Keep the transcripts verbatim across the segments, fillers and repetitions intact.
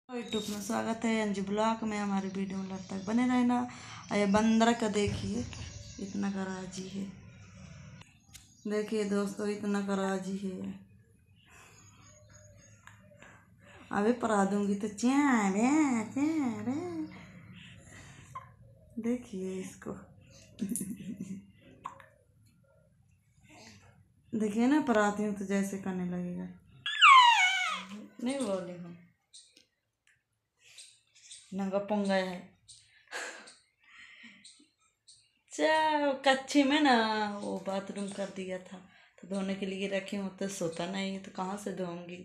YouTube में स्वागत है अंजू ब्लॉग में। हमारे वीडियो में तक बने रहना। ये बंदर का देखिए इतना का राजी है। देखिए दोस्तों इतना का राजी है। अभी परा दूंगी तो चैरे चैरे। देखिए इसको देखिए ना, पराती हूँ तो जैसे करने लगेगा। नहीं बोली हूँ नंगा पंगा है। चा कच्चे में ना वो बाथरूम कर दिया था तो धोने के लिए रखी हूँ, तो सोता नहीं तो कहाँ से धोऊंगी।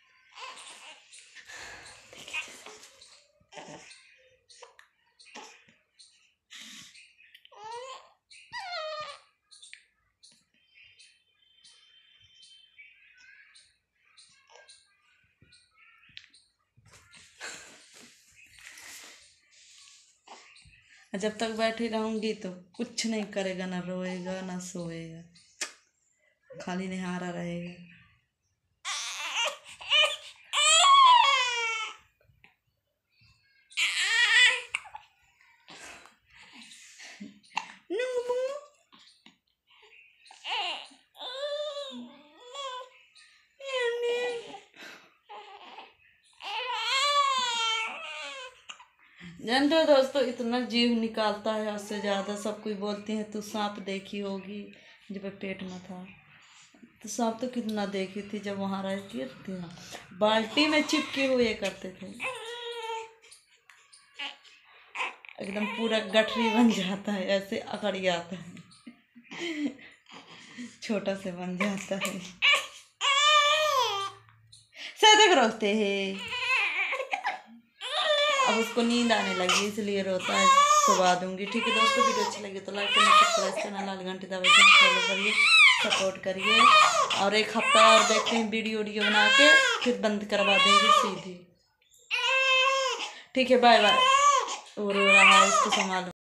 जब तक बैठी रहूंगी तो कुछ नहीं करेगा, ना रोएगा ना सोएगा, खाली निहारा रहेगा। जानते हो दोस्तों, इतना जीव निकालता है उससे ज़्यादा। सब कोई बोलती हैं तू सांप देखी होगी जब पेट में था। तो सांप तो कितना देखी थी जब वहाँ रहती थी ना, बाल्टी में चिपके हुए करते थे। एकदम पूरा गठरी बन जाता है, ऐसे अकड़ जाता है, छोटा से बन जाता है। सदक रोते हैं। अब उसको नींद आने लगी इसलिए रोता है। सुबह दूंगी। ठीक है दोस्तों, वीडियो अच्छी लगी तो लाइक करना, सब्सक्राइब करना, लाल घंटी दबाइए, फॉलो करिए, सपोर्ट करिए। और एक हफ्ता और देखते हैं वीडियो वीडियो बना के फिर बंद करवा देंगे सीधी। ठीक है, बाय बाय। रो रहा है, इसको संभालो।